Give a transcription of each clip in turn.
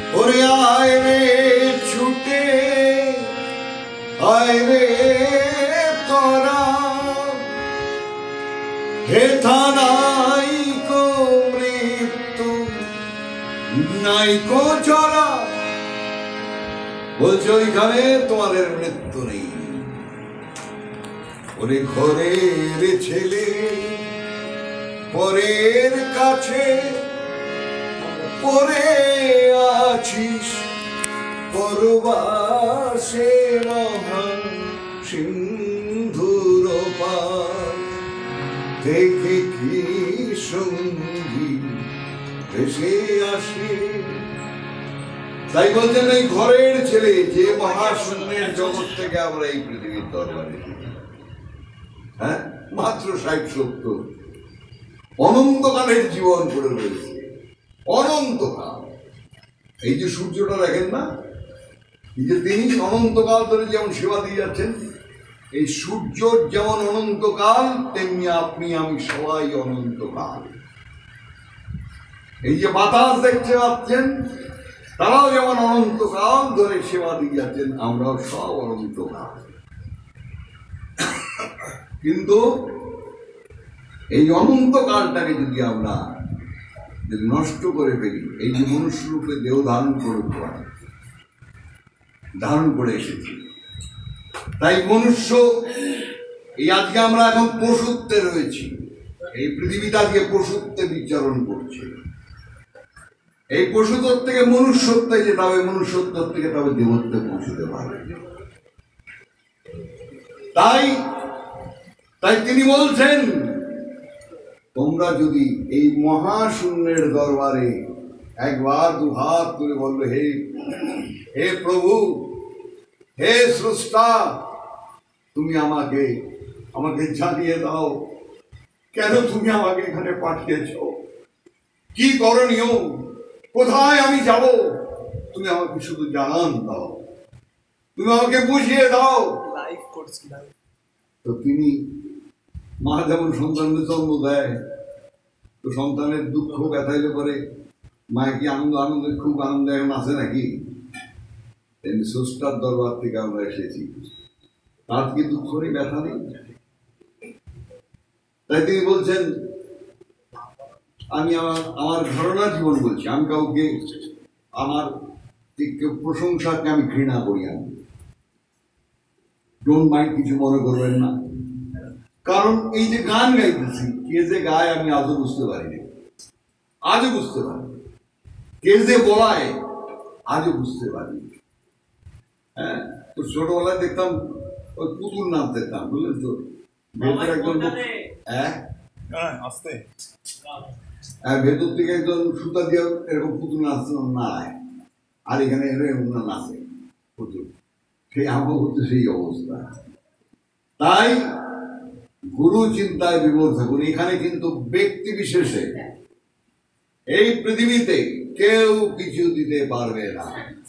ওরে আয় রে ছুটে আয় রে তোরা হেথা নাই কো মৃত্যু নাই কো চরা। বলছে ওইখানে তোমাদের মৃত্যু নেই। ওরে ঘরের ছেলে পরের কাছে পরে আছিস পরবাসে মহান সিন্ধুর পার দেখে কি সঙ্গী ভেসে আসে। তাই বলছেন এই ঘরের ছেলে যে মহাশূন্যের জগৎ থেকে আমরা এই পৃথিবীর দরবারে, হ্যাঁ, মাত্র 60-70 অনন্তকালের জীবন করে রয়েছে। অনন্তকাল। এই যে সূর্যটা দেখেন না, এই যে তিনি অনন্তকাল ধরে যেমন সেবা দিয়ে যাচ্ছেন, এই সূর্য যেমন অনন্তকাল তেমনি আপনি আমি সবাই অনন্তকাল। এই যে বাতাস দেখতে পাচ্ছেন তারাও যেমন অনন্তকাল ধরে সেবা দিয়ে যাচ্ছেন, আমরাও সব অনন্তকাল। কিন্তু এই অনন্তকালটাকে যদি নষ্ট করে ফেলি, এই যে মনুষ্য রূপে দেহ ধারণ করে এসেছি, তাই মনুষ্য এই আজকে আমরা এখন পশুত্বে রয়েছি। এই পৃথিবীটা আজকে পশুত্বে বিচরণ করছে। এই পশুত্ব থেকে মনুষ্যত্বে যেতে হবে, মনুষ্যত্ব থেকে তবে দেবত্বে পৌঁছতে পারবে। তাই তিনি বলছেন, তোমরা যদি এই মহাশূন্যের দরবারে একবার দুহাত তুলে বলবে, হে প্রভু, হে স্রষ্টা, তুমি আমাকে জানিয়ে দাও কেন তুমি আমাকে এখানে পাঠিয়েছ, কি করণীয়, কোথায় আমি যাব, তুমি আমাকে শুধু জানান দাও, তুমি আমাকে বুঝিয়ে দাও। তো তিনি, মা যেমন সন্তানকে জন্ম দেয়, তো সন্তানের দুঃখ ব্যথাইলে পরে মায়ের কি আনন্দের খুব আনন্দ এখন আছে নাকি? তেমনি স্রষ্টার দরবার থেকে আমরা এসেছি, তার কি দুঃখ নেই, ব্যথা নেই? তাই তিনি বলছেন, আমি আমার ধারণা জীবন বলছি, আমি কাউকে আমার প্রশংসাকে আমি ঘৃণা করি, আমি ডোন্ট মাইন্ড, কিছু মনে করবেন না। কারণ এই যে গান গাইতেছি, কে যে গায় আমি আজও বুঝতে পারিনি, আজও বুঝতে পারি, কে যে বলায় আজও বুঝতে পারি। হ্যাঁ, তো ছোটবেলায় দেখতাম ওই পুতুল নাচ দেখতাম, বুঝলেন তো, ভেতর একজন ভেতর থেকে একজন সুতা দিয়ে এরকম পুতুল নাচ নাড়ায়, আর এখানে এরকম নাচে পুতুল, সেই আমার হচ্ছে সেই অবস্থা। তাই গুরু চিন্তায় বিমূঢ় থাকুন। এখানে কিন্তু ব্যক্তি বিশেষে এই পৃথিবীতে কেউ কিছু দিতে পারবে না।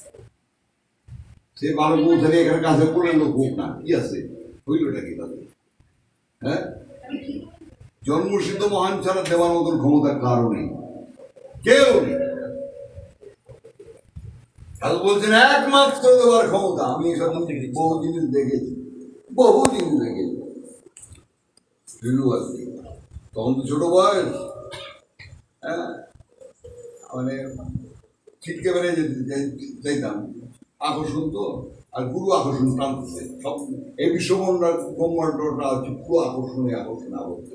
সে ভালো পৌঁছালে এখানে কাছে পড়ে লোক হোক না, কি আছে, হইলটা কি তাদের? হ্যাঁ, জন্মসিদ্ধ মহান ছাড়া দেওয়ার মতন ক্ষমতার কারো নেই, কেউ নেই। বলছেন একমাত্র দেওয়ার ক্ষমতা। আমি এসব বহু জিনিস দেখেছি, তখন তো ছোট বয়স, হ্যাঁ, মানে ছিটকে বেড়ে যেতাম, আকর্ষণ তো, আর গুরু আকর্ষণ টানতেছে সব। এই ব্রহ্মাণ্ডটা হচ্ছে পুরো আকর্ষণে আবদ্ধ।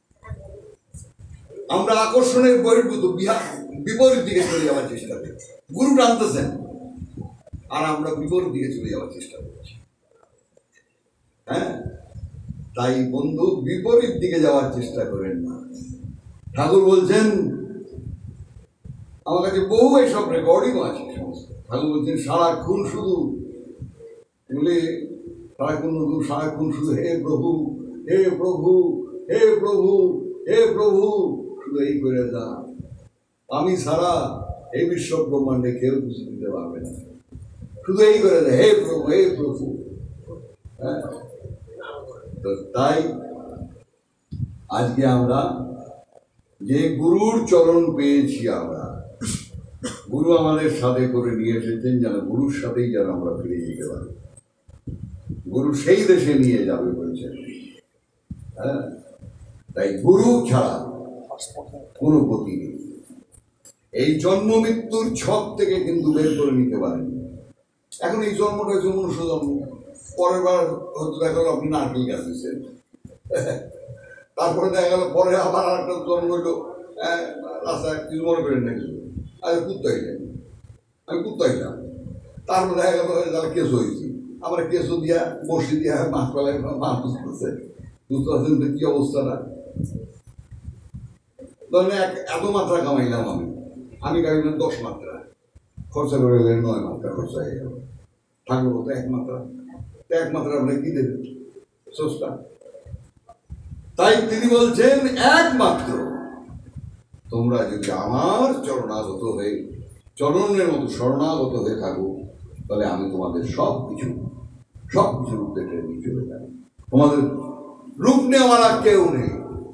আমরা আকর্ষণের বহির্ভূত বিপরীত দিকে চলে যাওয়ার চেষ্টা করছি। গুরু টানতেছেন আর আমরা বিপরীত দিকে চলে যাওয়ার চেষ্টা করছি। হ্যাঁ, তাই বন্ধু, বিপরীত দিকে যাওয়ার চেষ্টা করেন না। ঠাকুর বলছেন, আমার কাছে বহু এইসব রেকর্ডিংও আছে সমস্ত। ঠাকুর বলছেন, সারাক্ষণ শুধু হে প্রভু, হে প্রভু, হে প্রভু, হে প্রভু, শুধু এই করে যা। আমি ছাড়া এই বিশ্ব ব্রহ্মাণ্ডে কেউ কিছু দিতে পারবে না, শুধু এই করে যা, হে প্রভু, হে প্রভু। হ্যাঁ, তো তাই আজকে আমরা যে গুরুর চরণ পেয়েছি, আমরা গুরু আমাদের সাথে করে নিয়ে এসেছেন যেন গুরুর সাথেই যেন আমরা ফিরে যেতে পারি। গুরু সেই দেশে নিয়ে যাবে বলছেন। হ্যাঁ, তাই গুরু ছাড়া কোনো গতি নেই। এই জন্ম মৃত্যুর ছক থেকে কিন্তু বের করে নিতে পারেন। এখন এই জন্মটা হচ্ছে মনুষ্য জন্ম, পরের বার হয়তো দেখা গেল আপনি নারকেল গাছ দিচ্ছেন, তারপরে দেখা গেল পরে আবার একটা জন্ম হইলো রাস্তায় কিছু মনে করেন না কিছু, আরে কুত্তা হইলেন, আমি কুত্তা হইলাম, তারপরে দেখা গেল যারা কেঁচো হয়েছি, আমার কেঁচো দিয়া বসি দিয়া মাছ পালায় মাছ বুঝতেছে, বুঝতে পারছেন কি অবস্থাটা। ধরেন এত মাত্রা কামাইলাম আমি কামাইলাম 10 মাত্রা, খরচা করে গেলেন 9 মাত্রা খরচা হয়ে গেল, থাকলো তো 1 মাত্রা, 1 মাত্রা আপনার কি দেবেন সস্তা। তাই তিনি বলছেন একমাত্র তোমরা যদি আমার চরণাগত হয়ে চরণের মতো শরণাগত হয়ে থাকো, তাহলে আমি তোমাদের সব কিছু রূপ দেখে নিয়ে চলে যাবো। তোমাদের রূপ নেওয়ার কেউ নেই।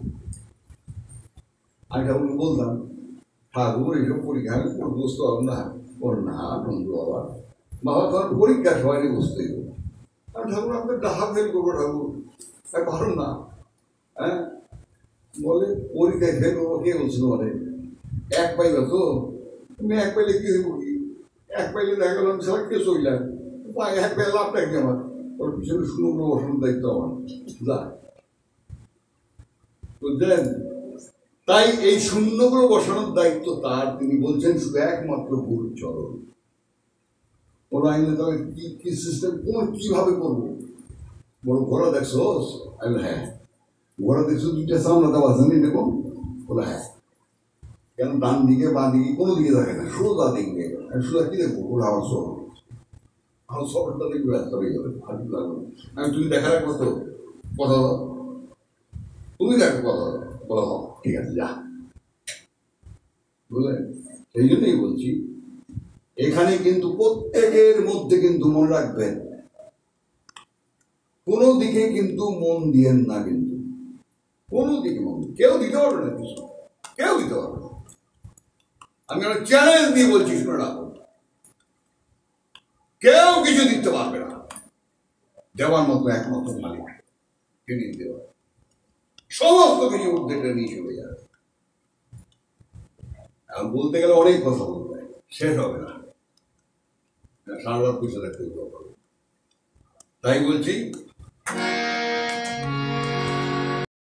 আমি ঠাকুরকে বলতাম, ঠাকুর এইসব পরীক্ষা আমি বুঝতে পারব না। ওর না বন্ধু বাবা তোমার পরীক্ষা সবাই বুঝতেই হবে। আমি ঠাকুর আপনার ডাহা ফেল করবো, ঠাকুর পারুন না। হ্যাঁ, বলে পরীক্ষায় ফেল করবো, কে বলছিল মানে 1 পাইলে তো তুমি 1 পাইলে কি হইব, কি 1 পাইলে দেখা গেল আমি সবাই কে চইলাম, 1 পাইলে লাভটা কি আমার, ওর পিছনে শুনুন বসানোর দায়িত্ব আমার, যা বুঝলেন। তাই এই শূন্যগুলো বসানোর দায়িত্ব তার। তিনি বলছেন শুধু একমাত্র গুরুর চরণ। ওরা আইনে তবে কি সিস্টেম কোন কিভাবে করবো, বড় ঘোড়া দেখছো? আমি হ্যাঁ। ঘোড়া দেখছো 2টা সামনে দেওয়া আছে না এরকম? বলে হ্যাঁ। কেন ডান দিকে বাঁ দিকে কোনো দিকে থাকে না, সোজা দিকে। আমি সোজা কি দেখবো? বলে আমার শহরটা দেখবে ব্যস্ত হয়ে যাবে, আর কি লাগবে। আমি তুমি দেখার এক কথা দাও, তুমি দেখো কথা বলা দাও, ঠিক আছে যা। বুঝলেন? সেই জন্যই বলছি এখানে কিন্তু প্রত্যেকের মধ্যে কিন্তু মনে রাখবেন, কোনো দিকে কিন্তু মন দিয়েন না, কিন্তু কোনো দিকে মন কেউ দিতে পারবে না, কিছু কেউ দিতে পারবে না। আমি একটা চ্যালেঞ্জ দিয়ে বলছি, শুনে রাখো, কেউ কিছু দিতে পারবে না। দেওয়ার মতো একমাত্র মালিক, তিনি দিতে পারবে, সমস্ত কিছু উদ্যোগটা নিয়ে চলে যাবে। এখন বলতে গেলে অনেক কথা বলতে হয়, শেষ হবে না, সারা পয়সা রাখতে হবে। তাই বলছি